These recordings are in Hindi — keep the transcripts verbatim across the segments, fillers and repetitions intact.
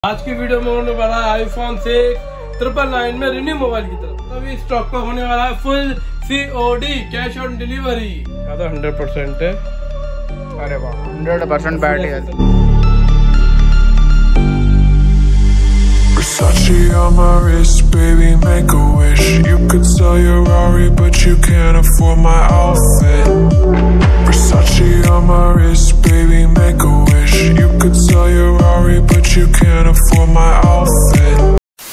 आज की वीडियो में होने वाला है आईफोन सिक्स ट्रिपल नाइन में रिन्यू मोबाइल की तरफ। तो अभी स्टॉक पर होने वाला है full COD cash on delivery. Hundred percent है। अरे वाह, हंड्रेड परसेंट बैटरी है। Versace on my wrist, baby, make a wish. You could sell your Rari, but you can't afford my outfit. Versace on my wrist, baby, make a wish. You could sell your Rari, but you can't afford my outfit.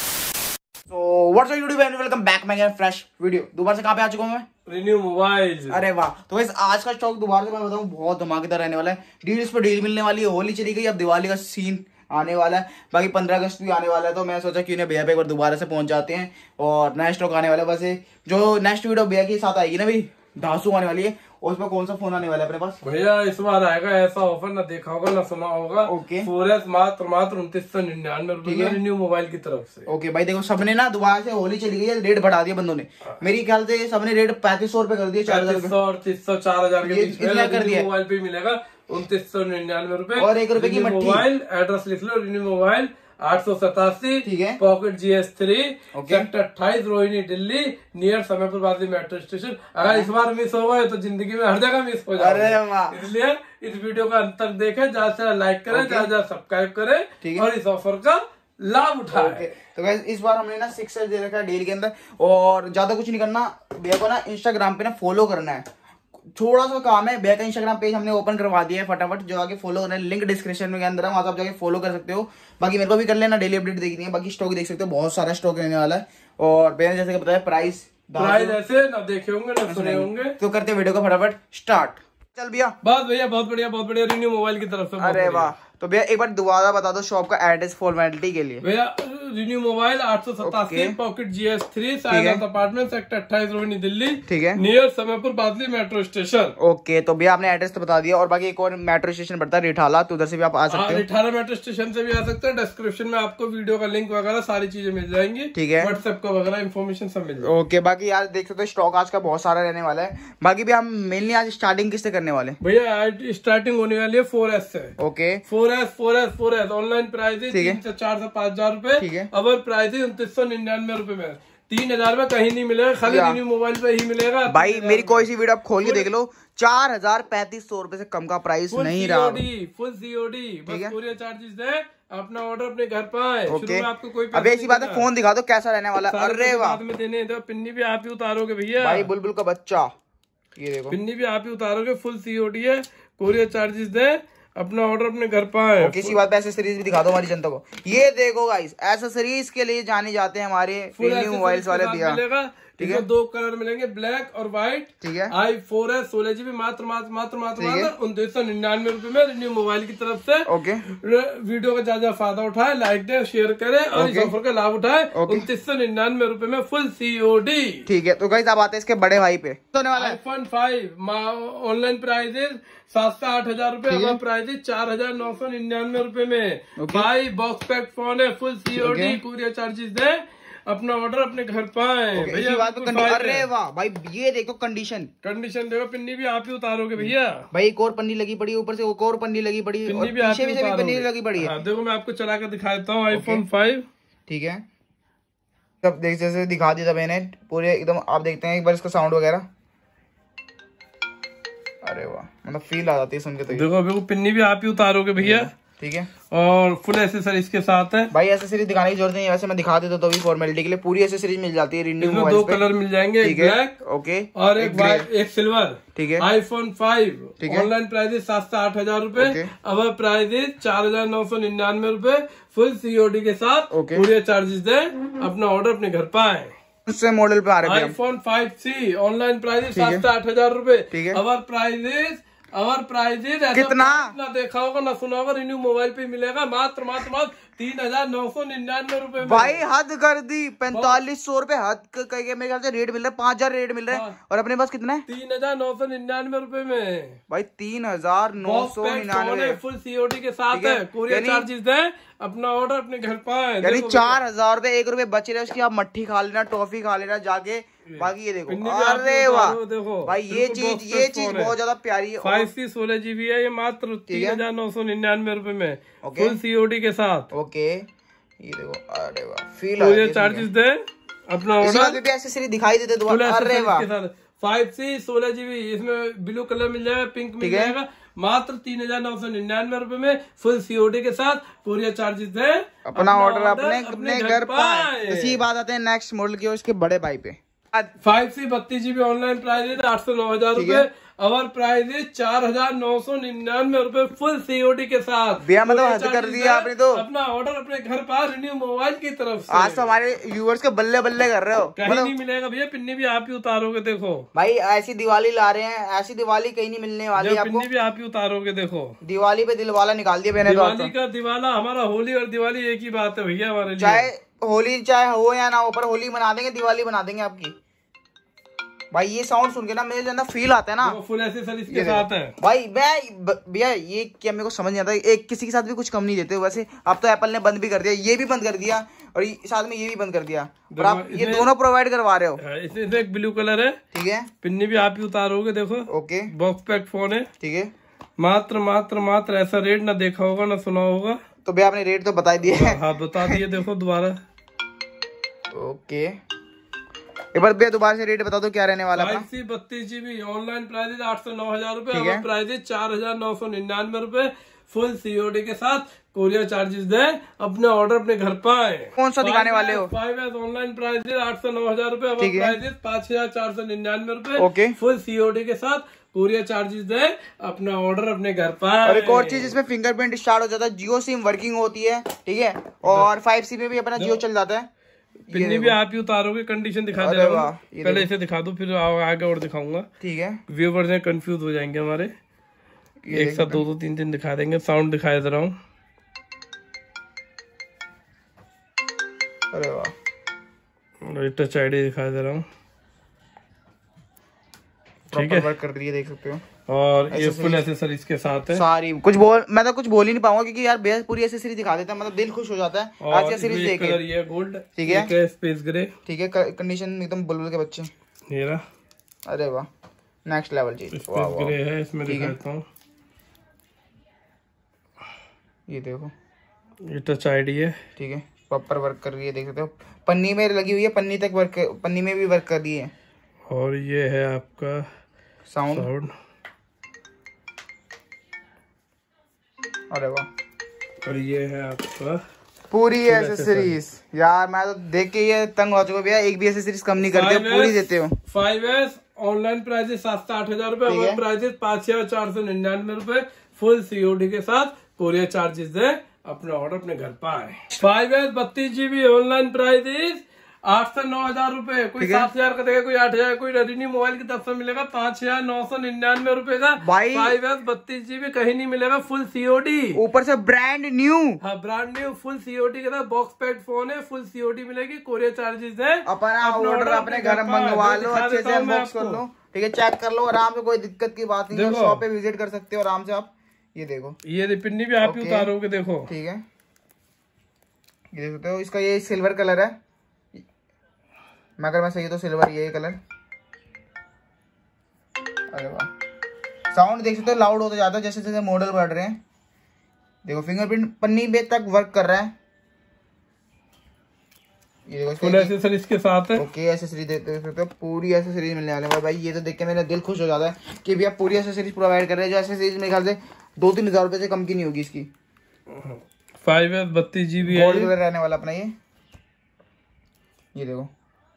So what's up YouTube and welcome back मैं फ्रेश वीडियो। दोबारा से कहाँ पे आ चुका हूँ मैं? Renew Mobile. अरे वाह, तो वैसे आज का स्टॉक दोबारा से मैं बताऊँ बहुत धमाकेदार रहने वाला है। डील्स पर डील मिलने वाली है। होली चली गई, अब दिवाली का सीन आने वाला है। बाकी पंद्रह अगस्त भी आने वाला है, तो मैं सोचा क्यों नहीं भैया पे एक बार दोबारा से पहुंच जाते हैं और नया स्टॉक आने वाला है। वैसे जो नेक्स्ट वीडियो भैया के साथ आएगी ना भाई, धासू आने वाली है, और उसमें कौन सा फोन आने वाला है अपने पास? भैया इस बार आएगा ऐसा ऑफर ना देखा होगा ना सुना होगा। ओके, फोर एस मात्र मात्र उनतीस सौ निन्यानवे रुपए रिन्यू मोबाइल की तरफ से। ओके भाई, देखो सबने ना दोबारा से होली चली गई है, रेट बढ़ा दिया बंदों ने। मेरी ख्याल से सबने रेट पैंतीस सौ रुपए कर दिया, चार हजार सौ अड़तीस सौ चार हजार के बीच में कर दिया। मोबाइल पे मिलेगा उनतीस सौ निन्यानवे रुपए और एक रुपए की मोबाइल। एड्रेस लिख लो, रिन्यू मोबाइल आठ सौ सतासी, ठीक है, pocket G S three, sector अट्ठाईस, रोहिणी दिल्ली, नियर समयपुर बादी मेट्रो स्टेशन। अगर इस बार मिस हो गए तो जिंदगी में हर जगह मिस हो जाए, इसलिए इस वीडियो का अंत तक देखें, ज्यादा से लाइक करें, ज्यादा ज्यादा सब्सक्राइब करें और इस ऑफर का लाभ उठाए। तो गाइस इस बार हमने ना सिक्स दे रखा है डील के अंदर, और ज्यादा कुछ नहीं करना भैया को ना इंस्टाग्राम पे ना फॉलो करना है। थोड़ा सा काम है, भैया का इंस्टाग्राम पेज हमने ओपन करवा दिया है, फटाफट जो आगे फॉलो करना है, लिंक डिस्क्रिप्शन में के अंदर है, वहां से आप जाके फॉलो कर सकते हो। बाकी मेरे को भी कर लेना, डेली अपडेट देखनी है। बाकी स्टॉक देख सकते हो, बहुत सारा स्टॉक रहने वाला है। और भैया ने जैसे कि बताया प्राइस प्राइस ऐसे ना देखे होंगे ना सुने होंगे। तो करते वीडियो को फटाफट स्टार्ट। चल भैया, बहुत भैया बहुत बढ़िया बहुत बढ़िया रिन्यू मोबाइल की तरफ से। अरे वाह, तो भैया एक बार दोबारा बता दो शॉप का एड्रेस फॉर्मेलिटी के लिए। भैया रिन्यू मोबाइल आठ सौ सतासी, pocket G S three, Sainath apartment, sector अट्ठाईस, रोहिणी दिल्ली, ठीक है, near Samaypur Badli metro station. Okay, तो भैया आपने एड्रेस तो बता दिया। और बाकी एक और मेट्रो स्टेशन पड़ता है रिठाला, तो उधर से भी आप आ सकते हो। रिठाला मेट्रो स्टेशन से भी आ सकते हैं। डिस्क्रिप्शन में आपको वीडियो का लिंक वगैरह सारी चीजें मिल जाएंगी, ठीक है, व्हाट्सएप का वगैरह इन्फॉर्मेशन सब मिल जाएगी। ओके, बाकी यार देख सकते हो स्टॉक आज का बहुत सारा रहने वाला है। बाकी भी हम मेनली आज स्टार्टिंग किससे करने वाले? भैया स्टार्टिंग होने वाली है फोर एस से। Okay, four S four S four S online price तीन से चार से पांच हजार रूपए, ठीक है, अवर प्राइस उनतीस सौ निन्यानवे रूपए में। तीन हजार में कहीं नहीं मिलेगा, खाली रिन्यू मोबाइल पे ही मिलेगा। भाई मेरी कोई सी वीडियो आप खोल के देख लो, चार हजार पैंतीस सौ रूपये से कम का प्राइस नहीं रहा। फुल सीओडी, बस कोरियर चार्जेस दे, अपना ऑर्डर अपने घर पर आए। ओके, आपको कोई अब ऐसी बात है, फोन दिखा दो कैसा रहने वाला। अरे वाह, में देने दो, पिन्नी भी आप ही उतारोगे भैया। भाई बुलबुल का बच्चा, ये देखो, पिन्नी भी आप ही उतारोगे। फुल सीओडी है, कोरियर चार्जेस दे, अपना ऑर्डर अपने घर पर आए। किसी बात पे एसेसरीज भी दिखा दो हमारी जनता को। ये देखो गाइस, एसेसरीज के लिए जाने जाते हैं हमारे रिन्यू मोबाइल्स वाले भैया, ठीक है। दो कलर मिलेंगे, ब्लैक और व्हाइट, ठीक है। आई फोर एस सोलह जीबी मात्र मात्र मात्र मात्र मात्र उनतीस सौ निन्यानवे रूपए में रिन्यू मोबाइल की तरफ से। ओके, वीडियो का ज्यादा फायदा उठाए, लाइक दे, शेयर करे और इस ऑफर का लाभ उठाए। उनतीस सौ निन्यानवे रूपए में फुल सीओडी, ठीक है। तो गाइस आप आते हैं इसके बड़े भाई पे, होने वाला है आईफोन फाइव। ऑनलाइन प्राइस सात से आठ हजार रूपए, प्राइस चार हजार नौ सौ निन्यानवे रूपए में। भाई बॉक्स पैक फोन है, फुल सीओडी, कोरियर चार्जेस दे, अपना ऑर्डर अपने घर पाए भैया। अरे वाह भाई, ये देखो कंडीशन कंडीशन देखो, पिन्नी भी आप ही उतारोगे भैया। भाई एक और पन्नी लगी पड़ी, ऊपर से एक और पन्नी लगी पड़ी, पिन्नी भी पीछे भी से भी पन्नी लगी पड़ी है। देखो मैं आपको चला कर दिखा देता हूँ आईफोन फाइव, ठीक है। तब देख जैसे दिखा दिया था मैंने पूरे एकदम, आप देखते हैं एक बार इसका साउंड वगैरह। अरे वाह, मतलब फील आ जाती है सुन के। तो देखो देखो पिन्नी भी आप ही उतारोगे भैया, ठीक है, और फुल एसेसरीज के साथ है। भाई एसेसरीज दिखाने की जरूरत नहीं है, वैसे मैं दिखा देता तो भी फॉर्मेलिटी के लिए पूरी एसेसरीज मिल जाती है रिन्यू मोबाइल पे। दो कलर मिल जाएंगे, एक ब्लैक, ओके, और एक व्हाइट, एक सिल्वर, ठीक है। आईफोन फाइव, ऑनलाइन प्राइस सात से आठ हजार रूपए, अवर प्राइस चार हजार नौ सौ निन्यानवे रूपए, फुल सीओडी के साथ, कोरियर चार्जेस दे, अपना ऑर्डर अपने घर पर आए। उससे मॉडल पे आ रहे हैं iPhone five C, online price सात से आठ हजार रूपए, ठीक है, अवर प्राइस अवर प्राइस कितना ना देखा होगा ना सुना होगा, रिन्यू मोबाइल पे मिलेगा मात्र मात्र मात्र तीन हजार नौ सौ निन्यानवे रूपए। भाई हद कर दी, पैंतालीस सौ रूपए हद करके मेरे ख्याल से रेट मिल रहा है, पाँच हजार रेट मिल रहा है। और अपने पास कितना है? तीन हजार नौ सौ निन्यानवे रूपए में। भाई तीन हजार नौ सौ निन्यानवे फुल सीओडी के साथ है, कोरियर चार्जेस दे, अपना ऑर्डर अपने घर पाए। यानी चार हजार रूपए, एक रूपए बचे रहे उसकी, आप मट्ठी खा लेना, टॉफी खा लेना जाके। बाकी ये देखो, अरे वाह देखो भाई, ये चीज ये चीज बहुत ज्यादा प्यारी है। फाइव सी सोलह जीबी है, ये मात्र तीन हजार नौ सौ निन्यानवे रूपए में, फुल सीओडी के साथ। ओके, ये देखो, अरे वाह फील आ ये चार्जेस दे अपना ऑर्डर भी एसेसरी दिखाई देते दोबारा। अरे वाह फाइव सी सोलह जीबी इसमें ब्लू कलर मिल जाएगा, पिंक मिल जाएगा, मात्र तीन हजार नौ सौ निन्यानवे रूपए में फुल सीओडी के साथ कोरियर चार्जेस है। अपना ऑर्डर अपने अपने घर पाए। इसी बात आते हैं नेक्स्ट मॉडल की और इसके बड़े भाई पे। फाइव सी बत्तीस जीबी ऑनलाइन प्राइस है आठ सौ नौ हजार रूपए, अवर प्राइस है चार हजार नौ सौ निन्यानवे रूपए फुल सीओडी के साथ। भैया मतलब हद कर दिया आपने तो। अपना ऑर्डर अपने घर पास रिन्यू मोबाइल की तरफ से। आज तो हमारे व्यूअर्स के बल्ले बल्ले कर रहे हो। कहीं मतलब... नहीं मिलेगा भैया, पिन्नी भी आप ही उतारोगे देखो भाई। ऐसी दिवाली ला रहे हैं, ऐसी दिवाली कहीं नहीं मिलने वाली आपको। पिन्नी भी आप ही उतारोगे देखो। दिवाली पे दिलवाला निकाल दिया मैंने। दिवाली का दिवाला, हमारा होली और दिवाली एक ही बात है भैया हमारे लिए। चाहे होली चाहे हो या ना हो, पर होली बना देंगे, दिवाली बना देंगे आपकी। भाई ये साउंड सुन के ना मेरे अंदर फील आता है ना, फुल एसेसरीज के साथ है भाई। भैया ये क्या मेरे को समझ नहीं आता, एक किसी के साथ भी कुछ कम नहीं देते वैसे। अब तो एप्पल ने बंद भी कर दिया, ये भी बंद कर दिया और साथ में ये भी बंद कर दिया, और आप ये दोनों प्रोवाइड करवा रहे हो। इसमें एक ब्लू कलर है, ठीक है, पिन्नी भी आप ही उतारोगे देखो। ओके, बॉक्स पैक फोन है, ठीक है। मात्र मात्र मात्र ऐसा रेट ना देखा होगा ना सुना होगा। तो भैया आपने रेट तो बता दिए है। हाँ बता दिए देखो दोबारा। ओके, एक बार भैया दोबारा से रेट बता दो क्या रहने वाला है। फाइव सी बत्तीस जीबी ऑनलाइन प्राइस आठ सौ नौ हजार रूपए, अवर प्राइस चार हजार नौ सौ निन्यानवे रूपए फुल सीओडी के साथ कोरियर चार्जेस दे। अपने ऑर्डर अपने घर पर आए। कौन सा दिखाने वाले हो? फाइव एस ऑनलाइन प्राइस आठ सौ नौ हजार रूपए, अवर प्राइस पाँच हजार चार सौ निन्यानवे रूपए। ओके, फुल सीओडी के साथ कोरियर चार्जेस दे। अपना ऑर्डर अपने घर पर। और एक और चीज, इसमें फिंगरप्रिंट स्टार्ट हो जाता है, जियो सिम वर्किंग होती है, ठीक है। और फाइव सी में भी अपना जियो चल जाता है। पिन्नी भी आप ही उतारोगे, कंडीशन दिखा दे रहा हूँ। पहले इसे दिखा दो फिर आगे और दिखाऊंगा, ठीक है। व्यूअर्स हैं कंफ्यूज हो जाएंगे हमारे, एक साथ दो दो तीन तीन दिखा देंगे। साउंड दिखाई दे रहा हूँ। अरे वाह, टच आईडी दिखाई दे रहा हूँ, ठीक है, वर्क कर रही है, देख सकते हो। और ये फुल एसेसरीज के साथ है सारी। कुछ बोल मैं तो कुछ बोल ही नहीं पाऊंगा क्योंकि यार बेस पूरी एसेसरी दिखा देता है, मतलब दिल खुश हो जाता है आज की एसेसरीज देख के। ये गोल्ड, ठीक है, स्पेस ग्रे, ठीक है, कंडीशन एकदम बुलबुल के बच्चे। ये रहा, अरे वाह, नेक्स्ट लेवल चीज। स्पेस ग्रे है, इसमें दिखाता हूँ। ये देखो, ये टच आईडी है, ठीक है, प्रॉपर वर्क कर रही है, देख सकते हो। पन्नी में लगी हुई है, पन्नी तक वर्क, पन्नी में भी वर्क कर रही है। और ये है आपका साउंड, साउंड। अरे वाह, और ये है आपका पूरी एसेसरीज। यार मैं तो देख के ये तंग हो चुका भैया, एक भी एसेसरीज कम नहीं करते, पूरी देते हो। फाइव एस ऑनलाइन प्राइस सात से आठ हजार रूपए, प्राइस पाँच हजार चार सौ निन्यानवे रूपए फुल सीओडी के साथ कोरियर चार्जेस है। अपना ऑर्डर अपने घर पर आए। फाइव एस बत्तीस जीबी ऑनलाइन प्राइस आठ से नौ हजार रूपए, कोई सात हजार का देगा, कोई आठ हजार, कोई रेडमी मोबाइल की तरफ से मिलेगा पाँच हजार नौ सौ निन्यानवे रूपए का। फाइव एस बत्तीस जीबी कहीं नहीं मिलेगा, फुल सीओडी, ऊपर से ब्रांड न्यू। हाँ ब्रांड न्यू फुल सीओडी के साथ बॉक्स पैड फोन है, फुल सीओडी मिलेगी, कोरियर चार्जेस है। अपना ऑर्डर अपने घर मंगवा लो, अच्छे से अनबॉक्स कर लो, ठीक है, चेक कर लो आराम से, कोई दिक्कत की बात नहीं है। शॉप पे विजिट कर सकते हो आराम से आप। ये देखो, ये पिन्नी भी आप ही उतारोगे देखो, ठीक है, ये देख सकते हो। इसका ये सिल्वर कलर है, मैं अगर मैं सही तो सिल्वर ये कलर। अरे वाह, साउंड देख सकते हो लाउड होता जाता है जैसे जैसे मॉडल बढ़ रहे हैं। देखो फिंगरप्रिंट पन्नी पे तक वर्क कर रहा है। ये देखो फुल एसेसरीज के साथ है। ओके, एसेसरीज देख सकते हो, पूरी एसेसरीज मिलने वाले हैं भाई। ये तो देख के मेरा दिल खुश हो जाता है कि भैया पूरी एसेसरीज प्रोवाइड कर रहे हैं, जो एसेसरीज मेरे ख्याल से दो तीन हजार रुपए से कम की नहीं होगी इसकी। फाइव एस बत्तीस जीबी गोल्ड कलर रहने वाला अपना ये। ये देखो,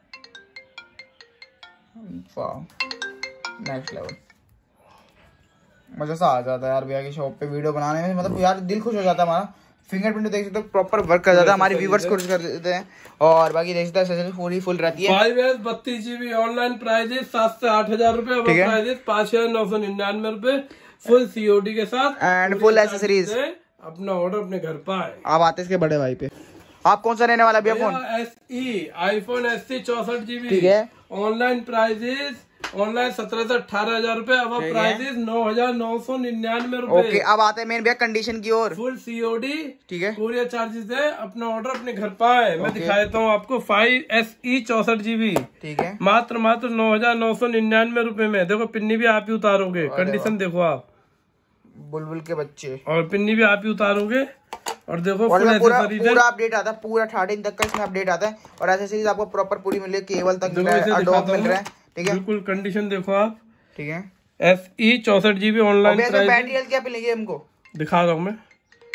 नेक्स्ट लेवल, मजा सा आ जाता है यार भैया की शॉप पे वीडियो बनाने में, मतलब यार दिल खुश हो जाता है हमारा। फिंगरप्रिंट देख सकते हो प्रॉपर वर्क कर जाता है, हमारे व्यूअर्स खुश कर देते हैं। और बाकी देख सकते हैं पूरी फुल रहती है। फाइव एस बत्तीस जीबी ऑनलाइन प्राइस सात से आठ हजार रूपए, प्राइस पाँच हजार नौ सौ निन्यानवे रूपए फुल सीओडी के साथ एंड फुल एसेसरीज। अपना ऑर्डर अपने घर पर आए। आप आते इसके बड़े भाई पे। आप कौन सा रहने वाला भैया phone? S E iPhone S C चौसठ जीबी, ठीक है। ऑनलाइन प्राइजेस ऑनलाइन सत्रह से अठारह हजार रूपए, अब प्राइजेस नौ हजार नौ सौ निन्यानवे रूपए। ओके, अब आते हैं मेन भैया कंडीशन की ओर। फुल सीओडी, ठीक है, कोरियर चार्जेस है। अपना ऑर्डर अपने घर पर आए। मैं दिखा देता हूँ आपको। फाइव एस ई चौसठ जीबी, ठीक है, मात्र मात्र नौ हजार नौ सौ निन्यानवे रूपए में। देखो पिन्नी भी आप ही उतारोगे, कंडीशन देखो आप, बुलबुल के बच्चे। और पिन्नी भी आप ही उतारोगे, और देखो पूरा पूरा अपडेट आता है, पूरा थर्टीन तक का इसमें अपडेट आता है और एसेसरीज आपको प्रॉपर पूरी मिल रही है, केबल तक मिल रहा है, अडोब मिल रहा है, ठीक है बिल्कुल। कंडीशन देखो आप, ठीक है। एस ई चौसठ GB online price. Battery health क्या मिलेगी हमको, दिखा रहा हूँ मैं।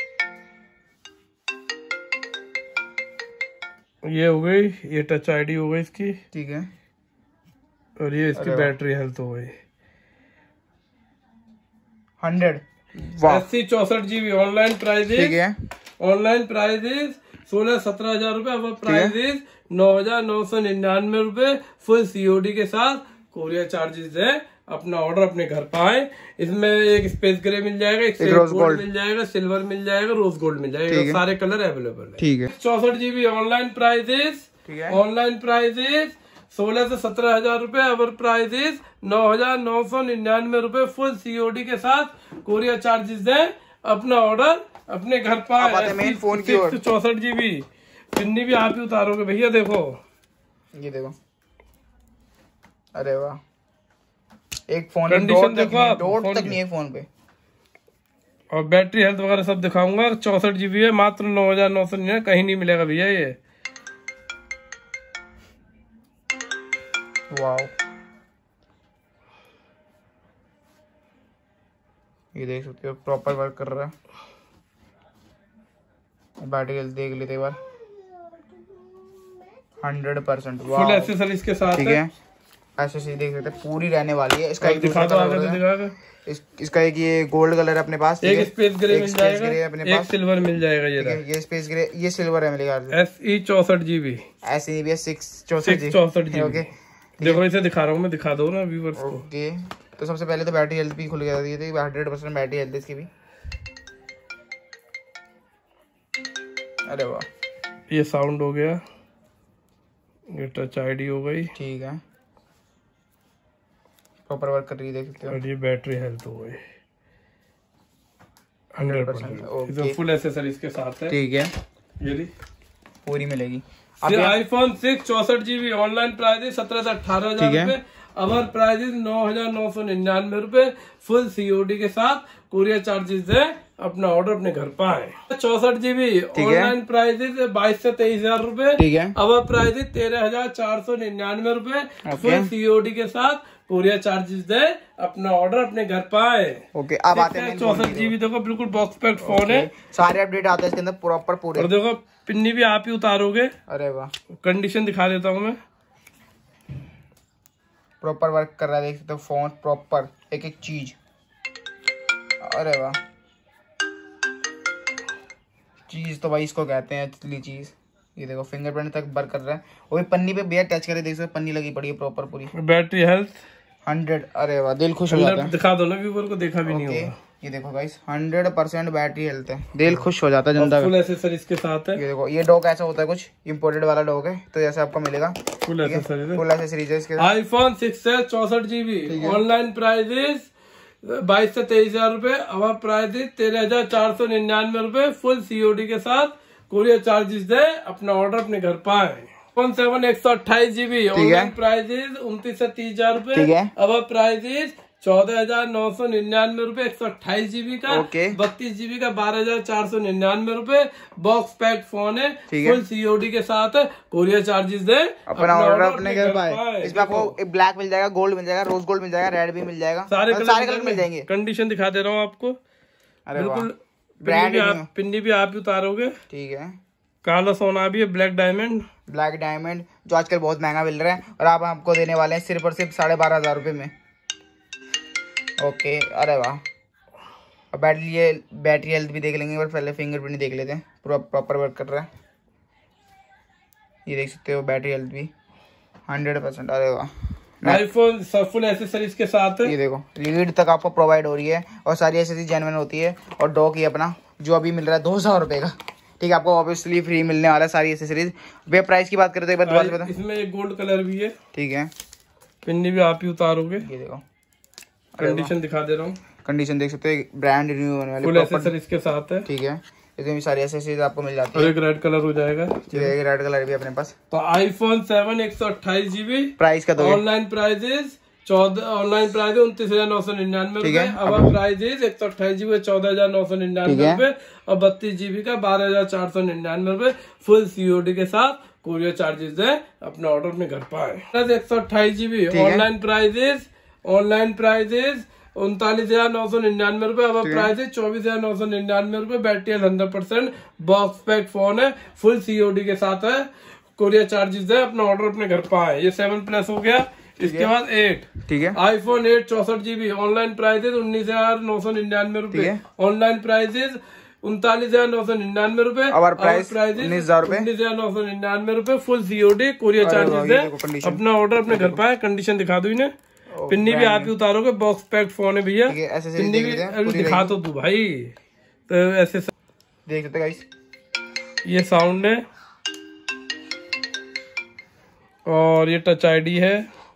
ये हो गई, ये टच आईडी हो गई इसकी, ठीक है। और ये इसकी बैटरी हेल्थ हो गई हंड्रेड। अस्सी चौसठ जीबी ऑनलाइन प्राइस, ठीक है। ऑनलाइन प्राइस सोलह सत्रह हजार रूपए, अब प्राइस नौ हजार नौ सौ निन्यानवे रूपए फुल सीओडी के साथ। कोरियर चार्जेस है, अपना ऑर्डर अपने घर पाए। इसमें एक स्पेस ग्रे मिल जाएगा, एक रोज गोल्ड मिल जाएगा, सिल्वर मिल जाएगा, रोज गोल्ड मिल जाएगा, सारे कलर अवेलेबल है, ठीक है। चौसठ GB online price, online price सोलह से सत्रह हजार रूपए, अवर प्राइस नौ हजार नौ सौ निन्यानवे रूपए फुल सीओडी के साथ। कोरियर चार्जेस है, अपना ऑर्डर अपने घर पाए। मेन फोन की ओर चौसठ जीबी पिन्नी भी आप ही उतारोगे भैया, देखो ये देखो, अरे वाह, एक फोन कंडीशन देखो आप, डॉट तक नहीं है फोन पे। और बैटरी हेल्थ वगैरह सब दिखाऊंगा। चौसठ जीबी है, मात्र नौ हजार नौ सौ निन्यानवे, कहीं नहीं मिलेगा भैया ये। वाओ, ये देख सकते हो प्रॉपर वर्क कर रहा है। बैटरी हेल्थ देख लेते एक बार, हंड्रेड परसेंट फुल एक्सेसरीज के साथ, ठीक है। एसेसरी देख सकते हैं पूरी रहने वाली है। इसका एक दिखा दो आगे तो दिखाएगा। इस, इसका एक ये गोल्ड कलर है अपने पास, एक स्पेस ग्रे मिल जाएगा, अपने एक पास सिल्वर मिल जाएगा। ये ये स्पेस ग्रे, ये सिल्वर है मेरे ख्याल से। एस ई चौसठ GB, S E B S six चौसठ चौसठ जीबी। ओके, देखो इसे दिखा रहा हूँ मैं, दिखा दो ना व्यूअर्स को। ओके, तो सबसे पहले तो बैटरी हेल्थ भी खुल गया थी, तो हंड्रेड परसेंट बैटरी हेल्थ इसकी भी। अरे वाह, ये साउंड हो गया, ये टच आईडी हो गई, ठीक है, प्रॉपर वर्क कर रही है, देख सकते हो। और ये बैटरी हेल्थ हो गई हंड्रेड परसेंट फुल एक्सेसरीज के साथ है, ठीक है। ये पूरी मिलेगी। आईफोन सिक्स चौसठ जीबी ऑनलाइन प्राइस सत्रह से अठारह हजार रूपए, अवर प्राइस नौ हजार नौ सौ निन्यानवे रूपए फुल सीओडी के साथ। कोरियर चार्जेस है, अपना ऑर्डर अपने घर पर आए। चौसठ जीबी ऑनलाइन प्राइस बाईस से तेईस हजार रूपए, ठीक है। अवर प्राइस तेरह हजार चार सौ निन्यानवे रूपए फुल सीओडी के साथ। कोरियर चार्जेस दे, अपना ऑर्डर अपने घर पर आए। ओके, अब आते हैं चौसठ जीबी, देखो बिल्कुल बॉक्स पैक फोन है, सारे अपडेट आते हैं इसके अंदर प्रॉपर पूरे। और देखो पिन्नी भी आप ही उतारोगे। अरे वाह, कंडीशन दिखा देता हूँ मैं, प्रॉपर वर्क कर रहा है, देख सकते हो फोन प्रॉपर एक एक चीज। अरे वाह, चीज तो भाई इसको कहते हैं असली चीज। ये देखो फिंगरप्रिंट तक वर्क कर रहा है, वो भी पन्नी पे बेयर टच करे, देख सकते पन्नी लगी पड़ी है प्रॉपर पूरी। बैटरी हेल्थ हंड्रेड, अरे वाह, दिल खुश हो जाता है। दिखा दो ना व्यूअर को, देखा भी नहीं होगा। ये देखो guys, hundred percent battery health है, दिल खुश हो जाता है जनता का। फुल एक्सेसरीज के साथ है। ये देखो, ये डॉक ऐसा होता है, कुछ इंपोर्टेड वाला डॉक है, तो जैसे आपको मिलेगा फुल एक्सेसरीज, फुल एक्सेसरीज है इसके साथ। आईफोन सिक्स है चौसठ जीबी, ऑनलाइन प्राइस बाईस से तेईस हजार रूपए, अवर प्राइस तेरह हजार चार सौ निन्यानवे रूपए फुल सीओडी के साथ। कोरियर चार्जेस दे, अपना ऑर्डर अपने घर पर आए। फोन सेवन एक सौ अट्ठाईस जीबी, ऑनलाइन प्राइस उनतीस से तीस हजार रूपए, अवर प्राइस चौदह हजार नौ सौ निन्यानवे रूपए एक सौ अट्ठाईस जीबी का, बत्तीस जीबी का बारह हजार चार सौ निन्यानवे रूपए। बॉक्स पैक फोन है, फुल सीओडी के साथ। कोरियर चार्जेस दे, अपना ऑर्डर अपने घर पाए। इसमें आपको ब्लैक मिल जाएगा, गोल्ड मिल जाएगा, रोज गोल्ड मिल जाएगा, रेड भी मिल जाएगा, सारे कलर मिल जाएंगे। कंडीशन दिखा दे रहा हूँ आपको, बिल्कुल ब्रांड आप पिन्नी भी आप ही उतारोगे, ठीक है। काला सोना भी है, ब्लैक डायमंड, ब्लैक डायमंड जो आजकल बहुत महंगा मिल रहा है, और आप आपको देने वाले हैं सिर्फ और सिर्फ साढ़े बारह हजार रुपये में। ओके, अरे वाह। अब बैटरी ये बैटरी हेल्थ भी देख लेंगे, और पहले फिंगरप्रिंट देख लेते हैं, पूरा प्रॉपर वर्क कर रहा है। ये देख सकते हो बैटरी हेल्थ भी हंड्रेड परसेंट। अरे वाह, आईफोन फुल एक्सेसरीज के साथ है। ये देखो लीड तक आपको प्रोवाइड हो रही है, और सारी एक्सेसरीज जेन्युइन होती है। और डॉक ही अपना जो अभी मिल रहा है दो हजार रुपये का, ठीक है, आपको ऑब्वियसली फ्री मिलने वाला है सारी एक्सेसरीज। वे प्राइस की बात करें तो एक बार दोबारा बता। इसमें एक गोल्ड कलर भी है, ठीक है, पिन्नी भी आप ही उतारोगे। ये देखो कंडीशन दिखा दे रहा हूँ, कंडीशन देख सकते हो, ब्रांड रिन्यू होने वाली फुल एक्सेसरीज के साथ है, ठीक है। इसमें भी सारी एक्सेसरीज आपको मिल जाती है। एक रेड कलर हो जाएगा, ठीक है, रेड कलर भी अपने पास। तो आईफोन सेवन एक सौ अट्ठाईस जीबी, प्राइस का तो ऑनलाइन प्राइस चौदह ऑनलाइन प्राइस है उनतीस हजार नौ सौ निन्यानवे रुपए। अब प्राइस एक सौ अट्ठाईस जीबी चौदह हजार नौ सौ निन्यानवे रुपए और बत्तीस जीबी का बारह हजार चार सौ निन्यानवे रुपए फुल सीओडी के साथ। कोरियर चार्जेस है, अपना ऑर्डर अपने घर पाए। एक सौ अट्ठाईस GB online prices online prices उनतालीस हजार नौ सौ निन्यानवे रुपए। अब प्राइस है चौबीस हजार नौ सौ निन्यानवे रुपए। Battery hundred percent box pack phone है, फुल सीओडी के साथ है। कोरियर चार्जेस है, अपना ऑर्डर अपने घर पाए। ये सेवन प्लस हो गया। इसके बाद एट, ठीक है, आईफोन एट चौसठ जीबी ऑनलाइन प्राइसेस उन्नीस हजार नौ सौ निन्यानवे रुपए। ऑनलाइन प्राइसेस उनतालीस हजार नौ सौ निन्यानवे रुपए। प्राइस उन्नीस हजार उन्नीस हजार नौ सौ निन्यानवे रुपए फुल सीओडी। कोरियर चार्जेस है, अपना ऑर्डर अपने घर पाए। कंडीशन दिखा दो इन्हें, पिन्नी भी आप ही उतारोगे। बॉक्स पैक फोन है भैया, पिन्नी भी अभी दिखा तो तू भाई। तो ऐसे देख सकते गाइस, ये साउंड है और ये टच आईडी है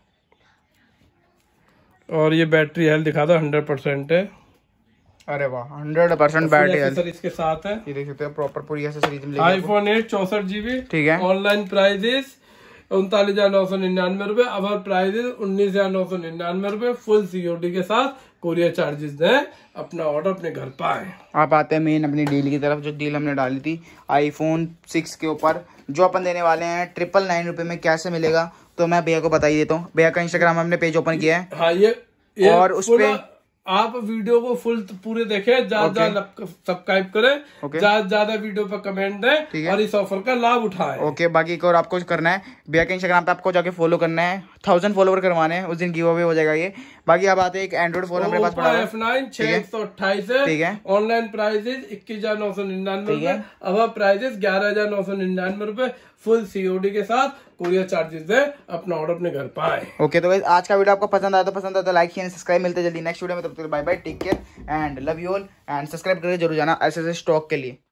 और ये बैटरी हेल्थ दिखा दो हंड्रेड परसेंट है। अरे वाह, हंड्रेड परसेंट बैटरी हेल्थ इसके साथ है। ये देख सकते हैं प्रॉपर पूरी एसेसरीज। आईफोन एट चौसठ जीबी, ठीक है। ऑनलाइन प्राइजेस उनतालीस हजार नौ सौ निन्यानवे रुपए। अवर प्राइजेस उन्नीस हजार नौ सौ निन्यानवे रुपए फुल सीओडी के साथ। कोरियर चार्जेस दें, अपना ऑर्डर अपने घर पाए। आप आते हैं मेन अपनी डील की तरफ। जो डील हमने डाली थी आईफोन सिक्स के ऊपर, जो अपन देने वाले हैं ट्रिपल नाइन रुपए में कैसे मिलेगा, तो मैं भैया को बता ही देता हूँ। भैया का इंस्टाग्राम हमने पेज ओपन किया है। हाँ, ये, ये और उस पे आप वीडियो को फुल पूरे देखें, ज्यादा सब्सक्राइब करें, ज्यादा ज्यादा वीडियो पर कमेंट दें और इस ऑफर का लाभ उठाएं। ओके, बाकी एक और आपको करना है, भैया के इंस्टाग्राम पे आपको जाके फॉलो करना है। थाउजेंड फॉलोवर करवाने हैं, उस दिन गिव अवे हो जाएगा ये। बाकी अब आते हैं एक एंड्रॉइड फोन हमारे पास पड़ा है एफ नाइन छह एक सौ अट्ठाईस है, ठीक है। ऑनलाइन प्राइसेस इक्कीस हजार नौ सौ निन्यानवे रुपए। अब प्राइसेस ग्यारह हजार नौ सौ निन्यानवे रुपए फुल सीओडी के साथ। कोरियर चार्जेस है, अपना ऑर्डर अपने घर पाए। ओके, तो गाइस आज का वीडियो आपको पसंद आया तो पसंद आया तो लाइक शेयर सब्सक्राइब। मिलते जल्दी नेक्स्ट वीडियो में, तब तक bye bye, take care and love you all. And subscribe करके जरूर जाना ऐसे ऐसे स्टॉक के लिए।